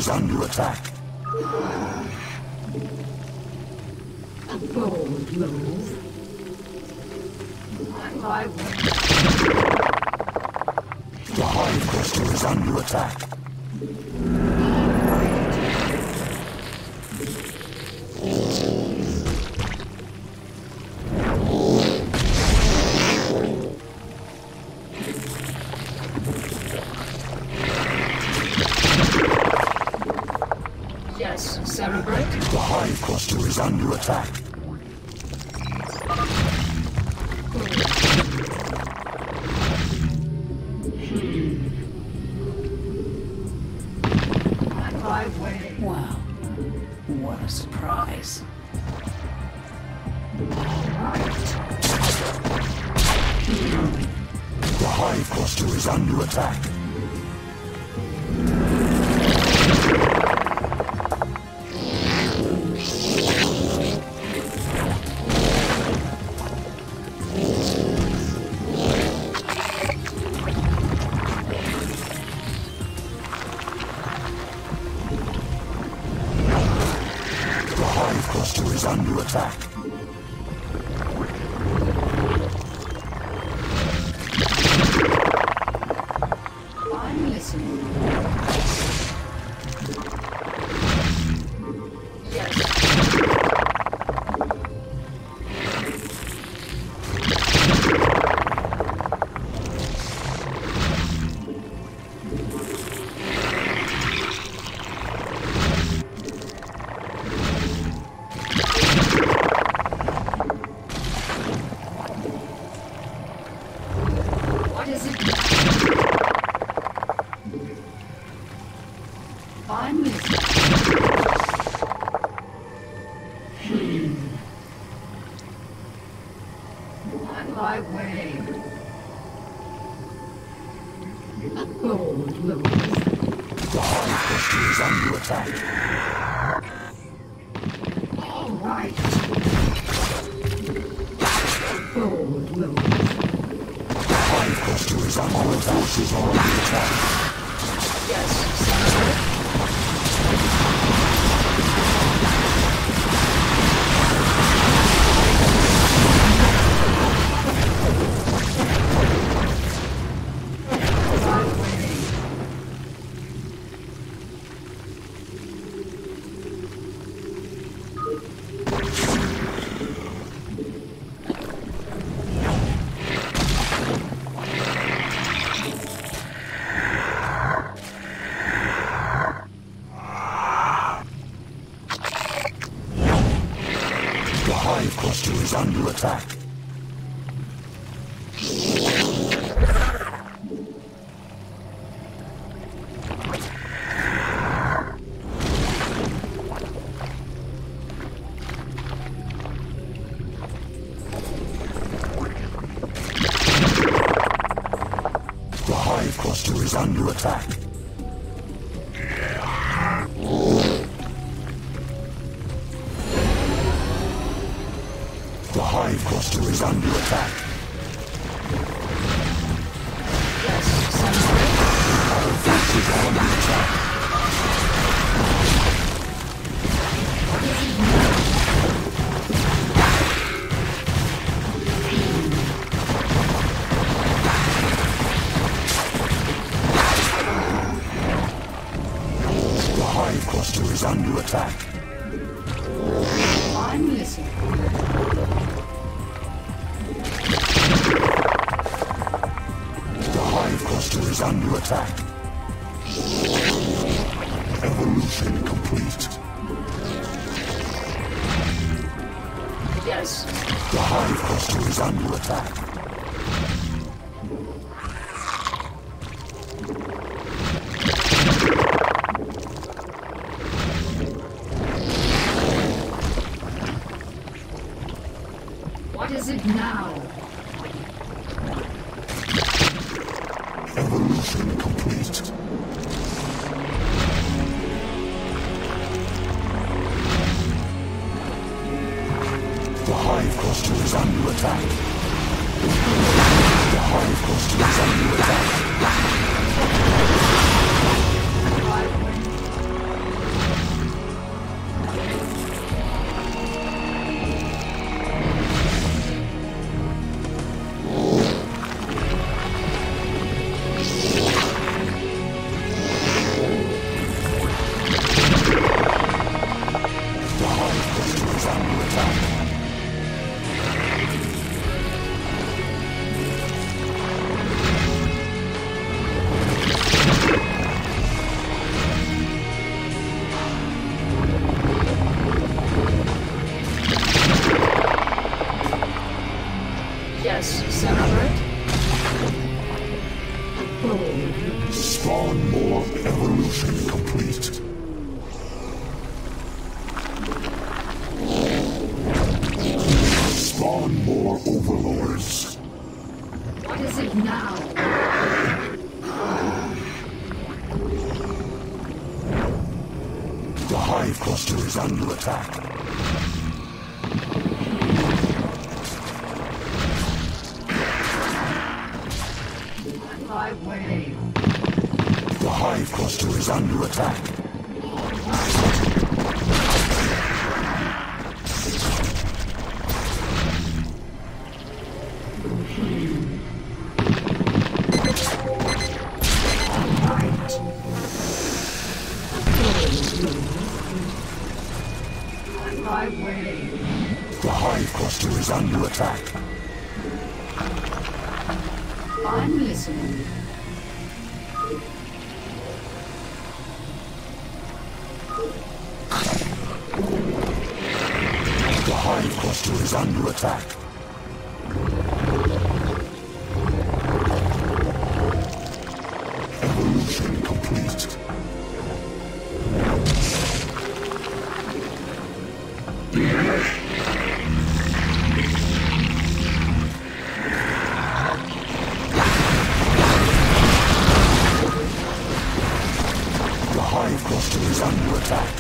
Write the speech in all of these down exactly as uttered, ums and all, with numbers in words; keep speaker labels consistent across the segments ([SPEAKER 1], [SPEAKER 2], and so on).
[SPEAKER 1] under attack.
[SPEAKER 2] A bold move. I
[SPEAKER 1] The hive cluster is under attack.
[SPEAKER 2] Yes, Cerebrate.
[SPEAKER 1] The hive cluster is under attack.
[SPEAKER 2] Wow, what a surprise.
[SPEAKER 1] The hive cluster is under attack. Is under attack.
[SPEAKER 2] I'm listening. Yes. Is under attack. The hive cluster is under attack. The hive cluster is under attack. Yes, Cerebrate.
[SPEAKER 1] Our forces are under attack. The hive cluster is under attack.
[SPEAKER 2] I'm listening.
[SPEAKER 1] Is under attack. Evolution complete.
[SPEAKER 2] Yes.
[SPEAKER 1] The hive cluster is under attack.
[SPEAKER 2] What is it now?
[SPEAKER 1] Evolution complete. The hive cluster is under attack. The hive cluster is under attack.
[SPEAKER 2] overlords.
[SPEAKER 3] What is it now?
[SPEAKER 2] The Hive Cluster is under attack.
[SPEAKER 3] My way.
[SPEAKER 2] The Hive Cluster is under attack.
[SPEAKER 3] My way.
[SPEAKER 2] The Hive Cluster is under attack.
[SPEAKER 3] I'm listening.
[SPEAKER 2] The Hive Cluster is under attack. Evolution complete. The Hive Cluster is under attack.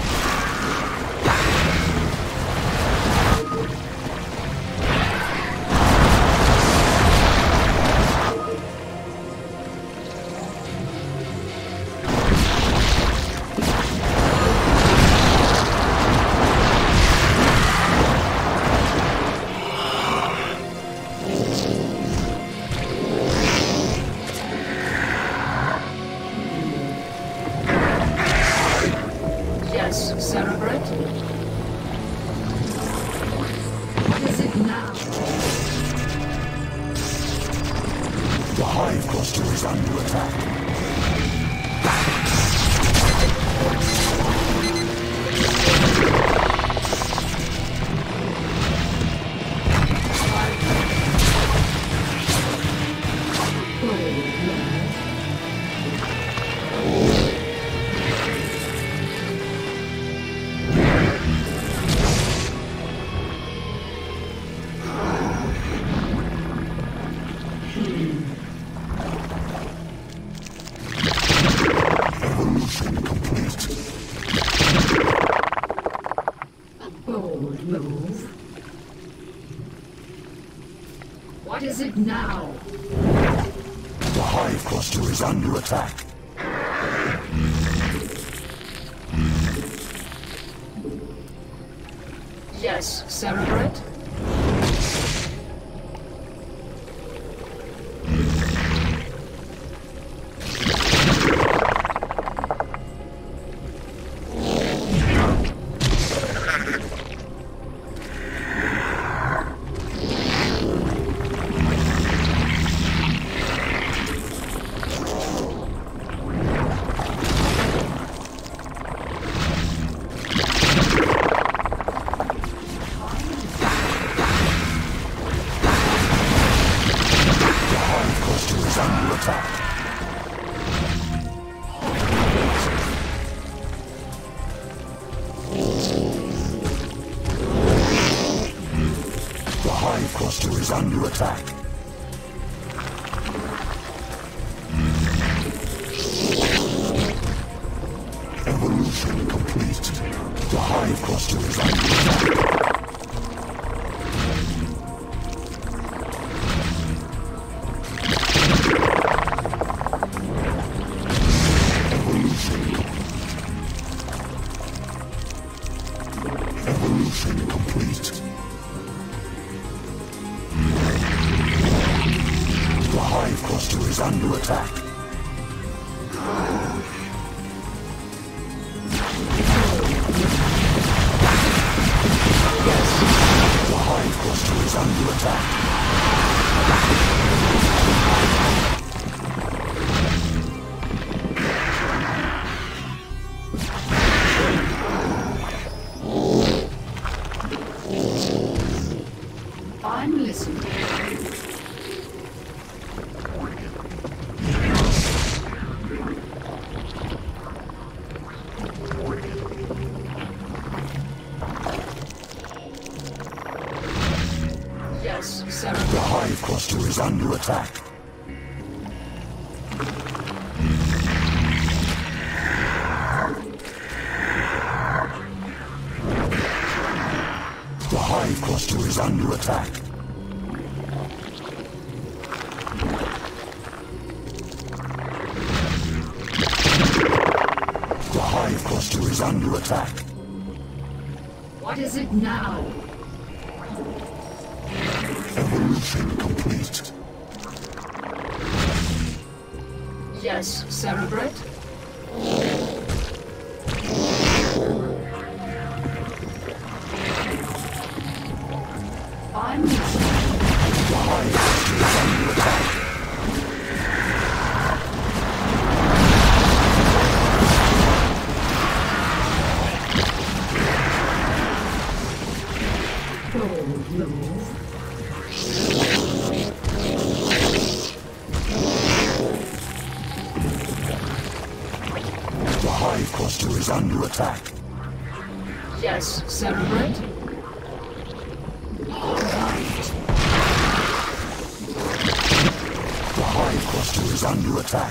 [SPEAKER 3] What is it now?
[SPEAKER 2] The Hive Cluster is under attack.
[SPEAKER 3] Yes, Cerebrate?
[SPEAKER 2] cluster is under attack. The hive cluster is under attack. The hive cluster is under attack.
[SPEAKER 3] What is it now?
[SPEAKER 2] Evolution complete.
[SPEAKER 3] Yes, Cerebrate? I'm listening.
[SPEAKER 2] The hive cluster is under attack.
[SPEAKER 3] Bold move.
[SPEAKER 2] The hive cluster is under attack.
[SPEAKER 3] Yes, Cerebrate? All right.
[SPEAKER 2] The hive cluster is under attack.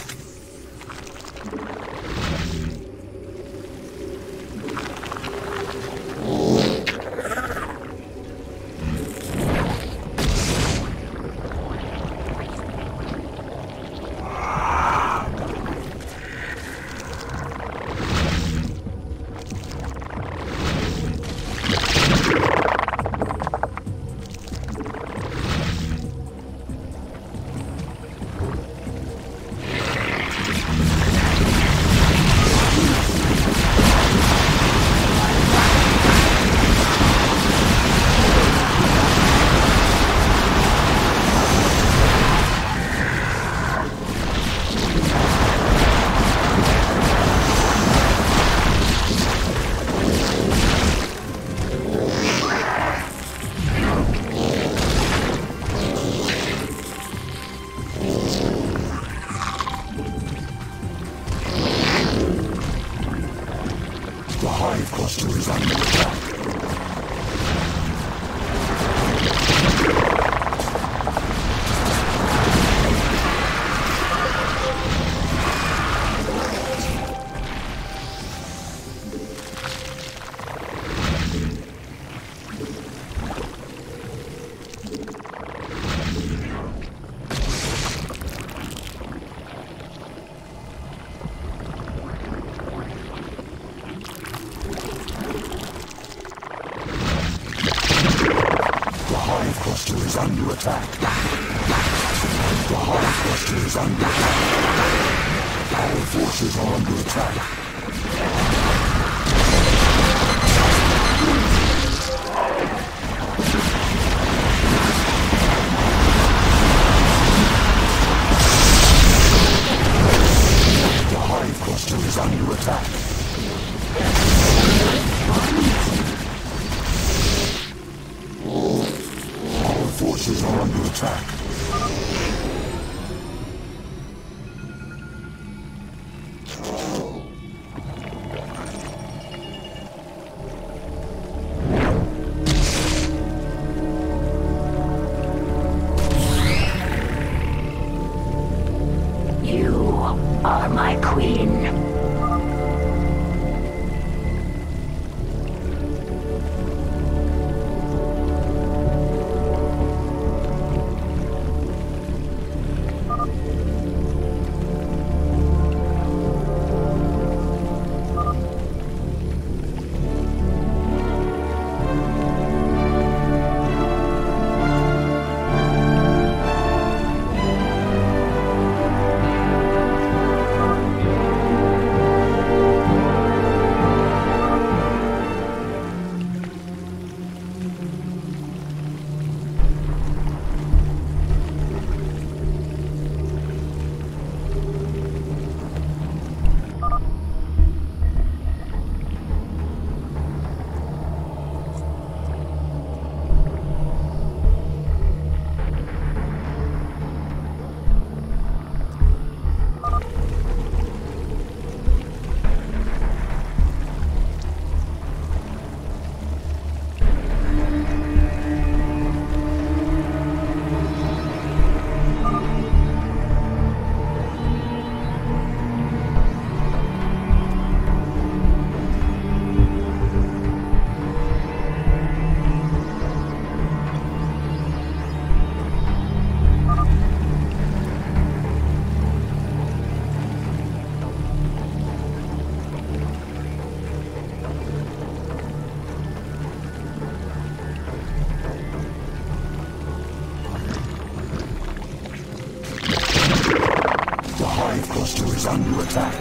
[SPEAKER 2] under attack.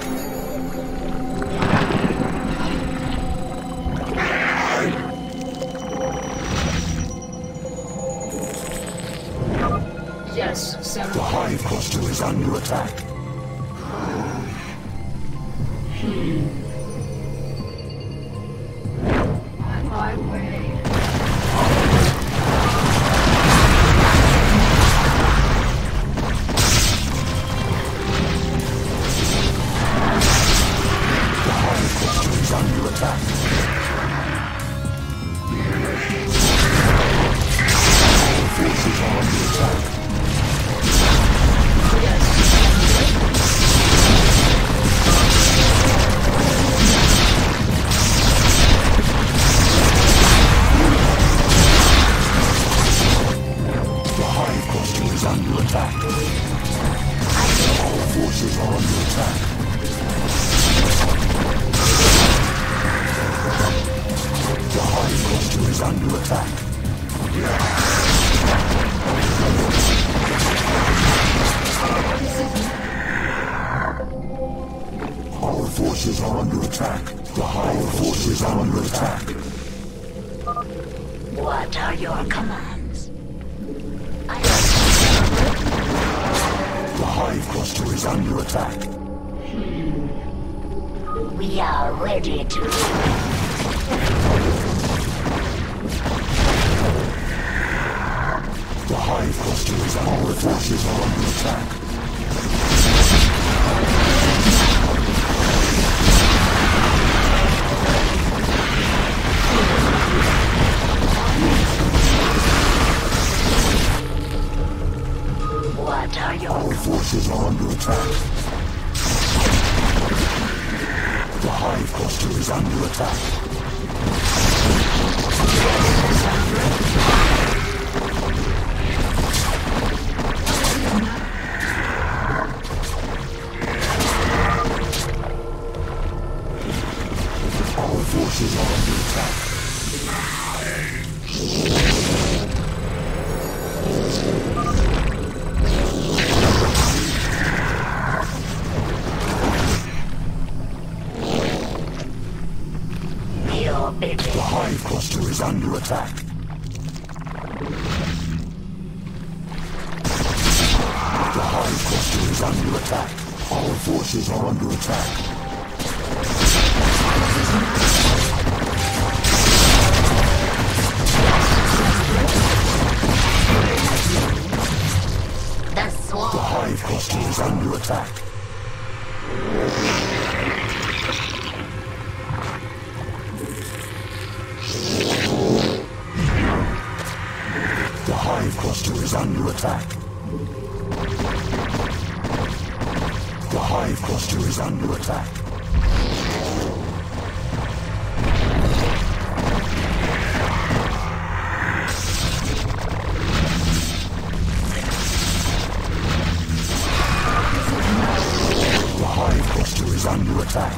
[SPEAKER 3] Yes, sir.
[SPEAKER 2] The hive cluster is under attack.
[SPEAKER 3] Hmm. On my way.
[SPEAKER 2] The hive cluster is under attack. All forces are under attack. Under attack. All forces are under attack. The hive cluster is under attack. Our forces are under attack. The hive forces are under attack.
[SPEAKER 4] What are your commands? I
[SPEAKER 2] The hive cluster is under attack.
[SPEAKER 4] We are ready to.
[SPEAKER 2] The hive cluster is under attack. Forces are under attack.
[SPEAKER 4] What are your
[SPEAKER 2] Our forces are under attack. The hive cluster is under attack. Our forces are under attack. The hive cluster is under attack. The hive cluster is under attack. Our forces are under attack.
[SPEAKER 4] the swarm?
[SPEAKER 2] The hive cluster is under attack. The hive cluster is under attack. The hive cluster is under attack. The hive cluster is under attack.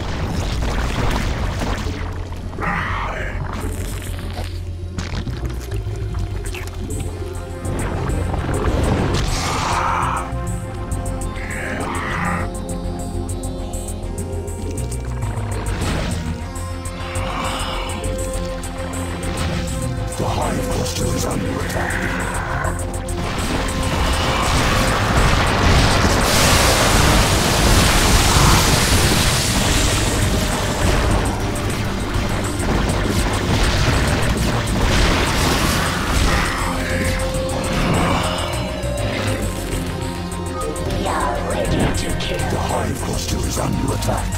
[SPEAKER 2] The hive cluster is under attack.
[SPEAKER 4] We are ready to kill.
[SPEAKER 2] The hive cluster is under attack.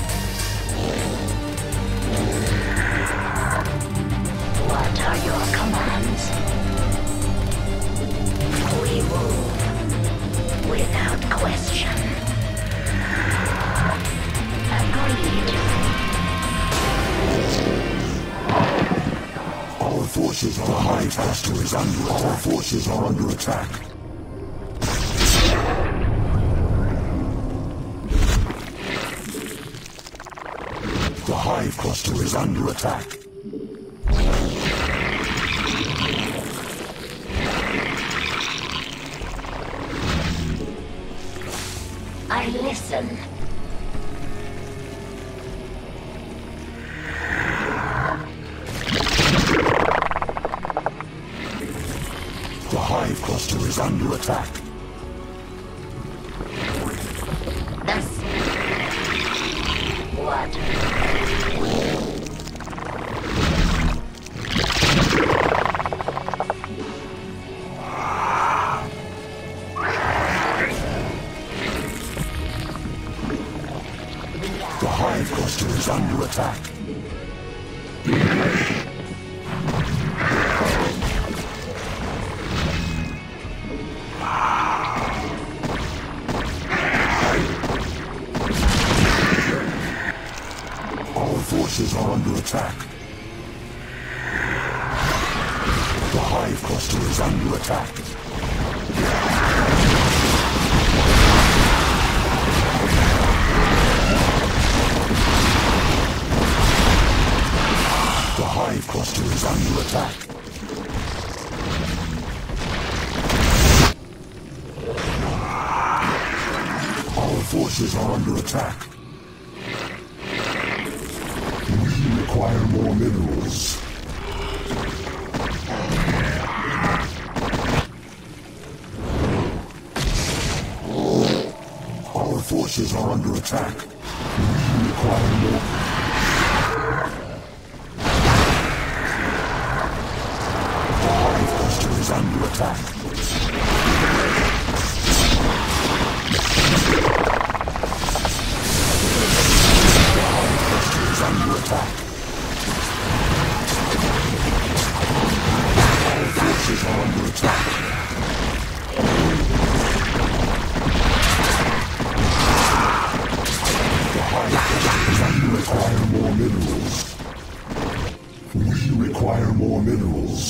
[SPEAKER 4] What are your commands? We move without question. Agreed.
[SPEAKER 2] Our forces are the hive cluster is under attack. Our forces are under attack. The hive cluster is under attack.
[SPEAKER 4] I listen.
[SPEAKER 2] is under attack.
[SPEAKER 4] What?
[SPEAKER 2] The hive cluster is under attack. Our forces are under attack. The hive cluster is under attack. The hive cluster is under attack. Our forces are under attack. We require more minerals. Our forces are under attack. We require more. The hive cluster is under attack. The hive cluster is under attack. Our forces are under attack. The hive cluster is under attack. We require more minerals. We require more minerals.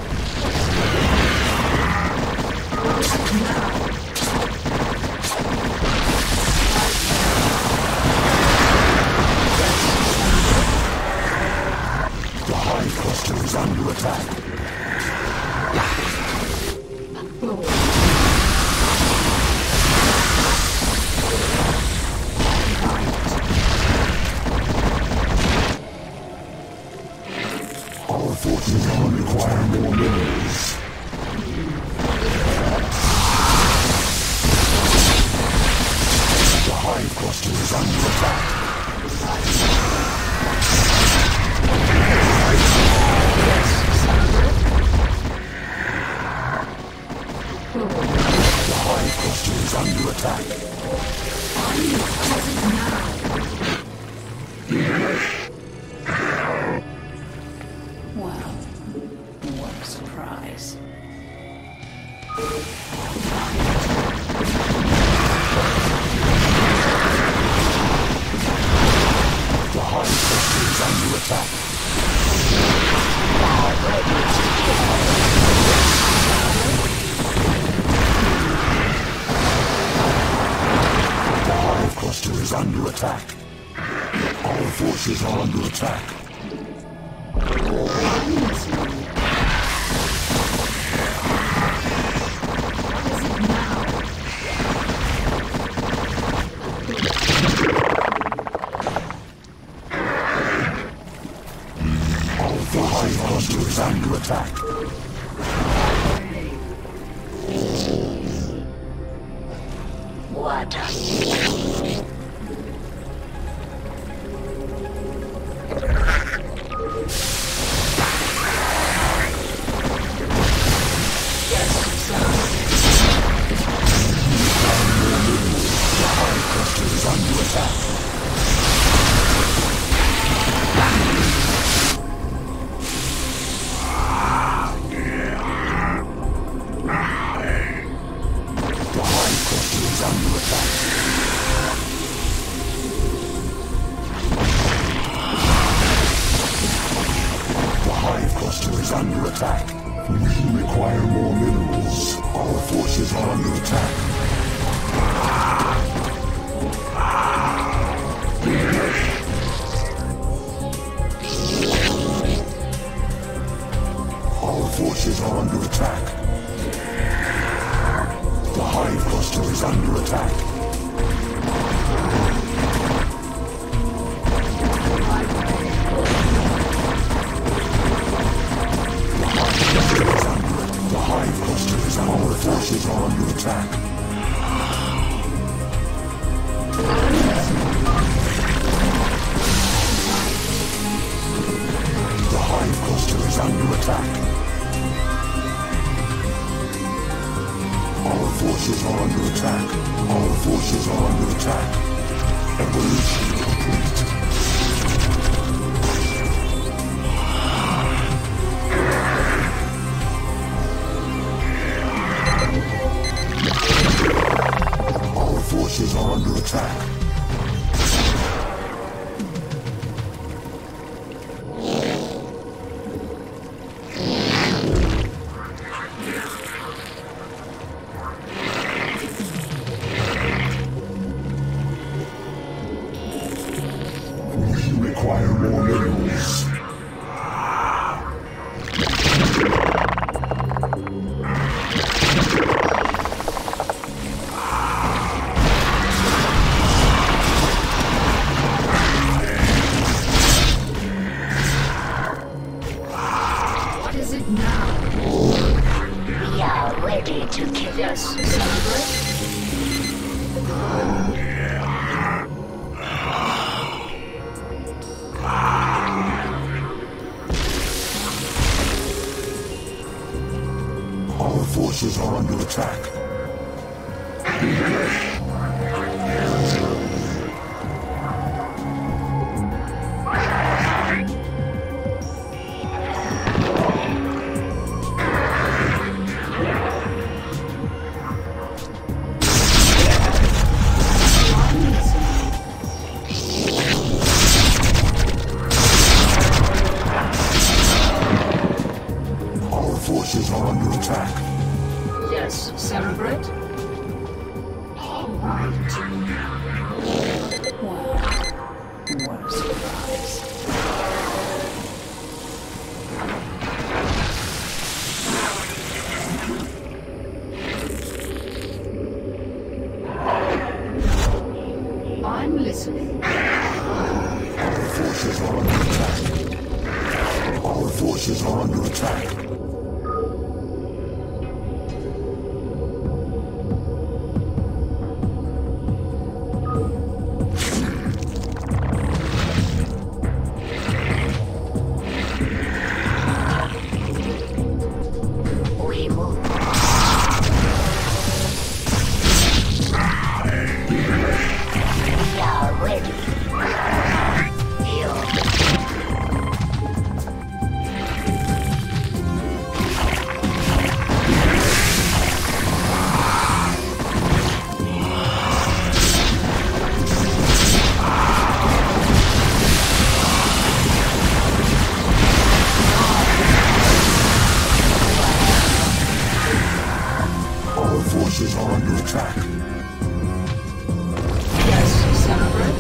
[SPEAKER 2] The hive cluster is under attack. Our forces are require more minerals. The hive cluster is under attack. The hive cluster is under attack.
[SPEAKER 3] Well, what a surprise.
[SPEAKER 2] The hive cluster is under attack. The hive cluster is under attack. Our forces are under attack. The hive cluster is under attack.
[SPEAKER 4] What?
[SPEAKER 2] The hive cluster is under attack. The hive cluster is under attack. The hive cluster is under attack. We require more minerals. Our forces are under attack. Our forces are under attack. The hive cluster is under attack. The hive cluster is under attack. The hive cluster is under. Our forces attack. The hive cluster is under attack. Our forces are under attack. Our forces are under attack. Evolution complete. Our forces are under attack. Forces are under attack. Our forces are under attack.
[SPEAKER 3] Yes, Celebrate. All right. Wow. What a surprise. I'm listening.
[SPEAKER 2] Our forces are under attack. Our forces are under attack. Forces are under attack.
[SPEAKER 3] Yes, Celebrate.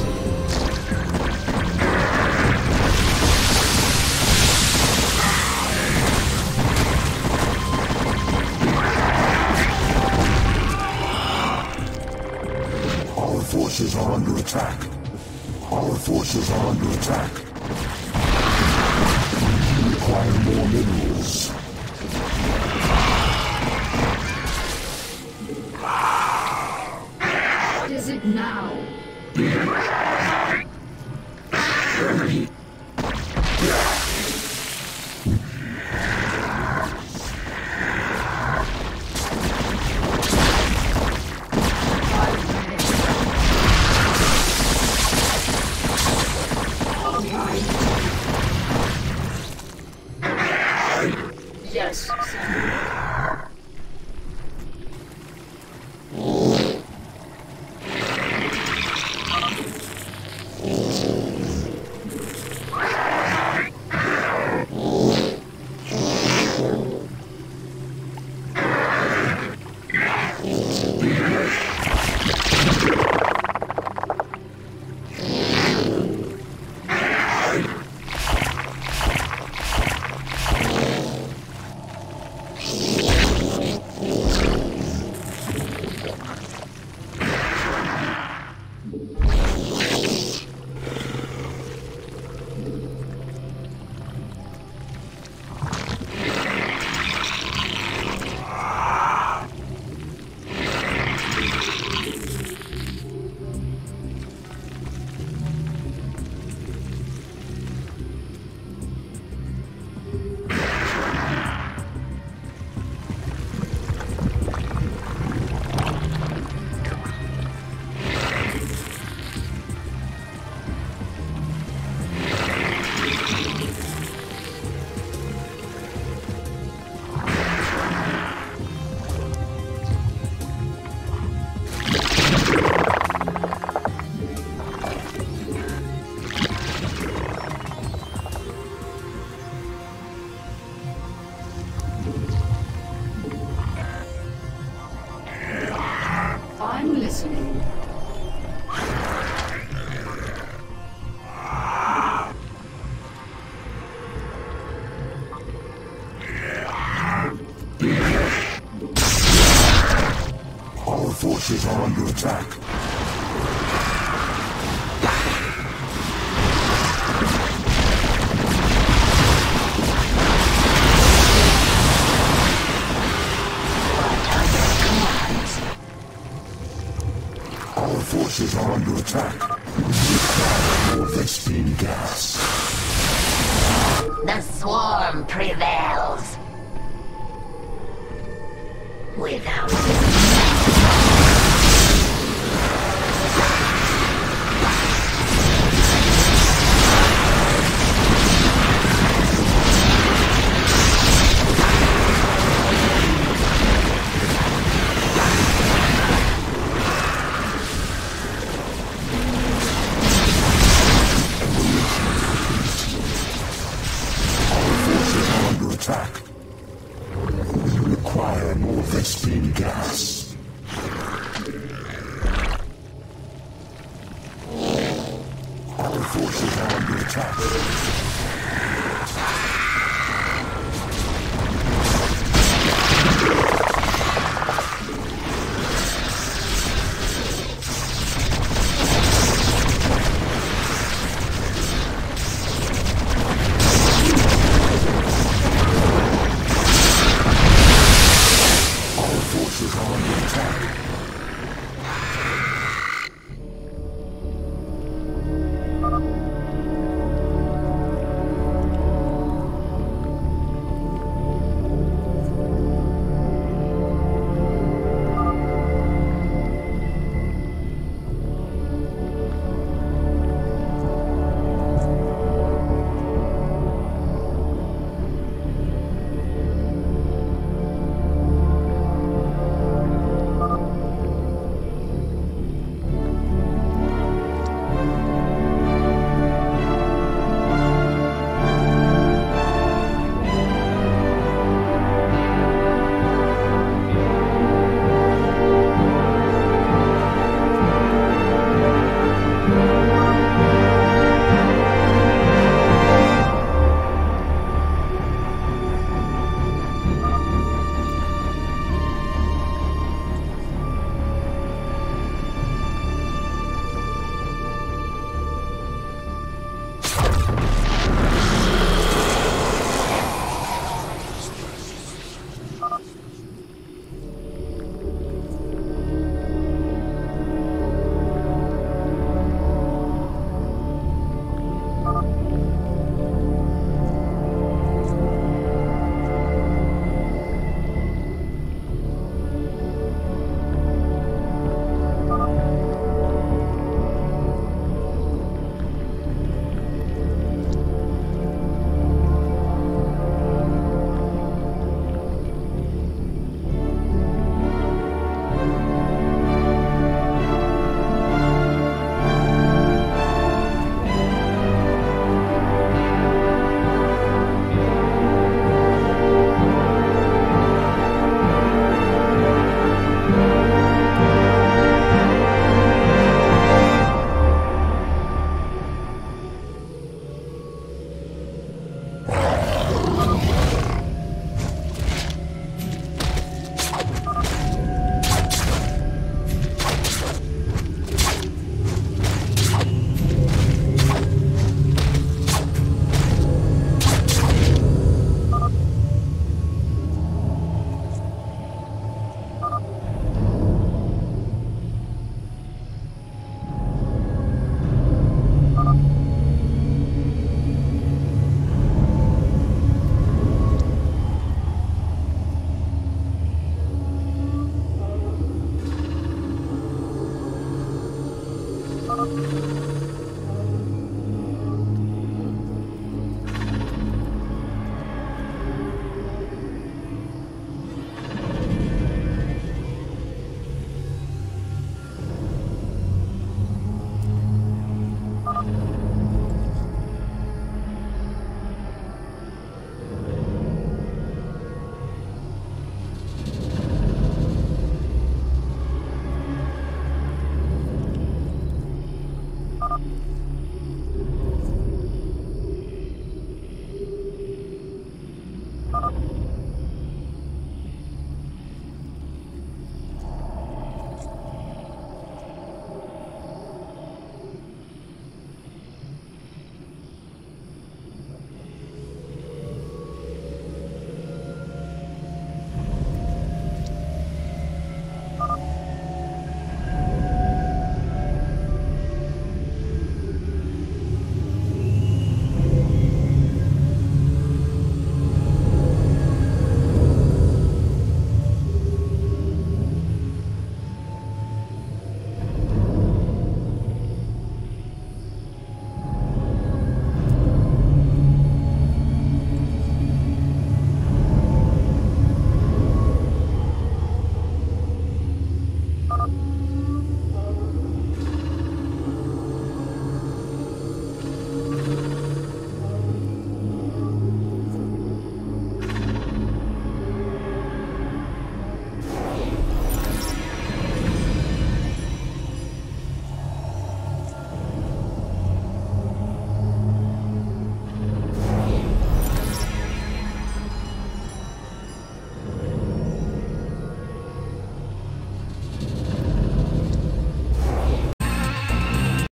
[SPEAKER 2] Our forces are under attack. Our forces are under attack. We require more minerals.
[SPEAKER 3] What is it now? Yes, Senator.
[SPEAKER 2] forces are under attack. Our forces are under attack. We require more Vespene gas.
[SPEAKER 4] The swarm prevails. Without
[SPEAKER 2] attack. We require more Vespene gas. Our forces are under attack.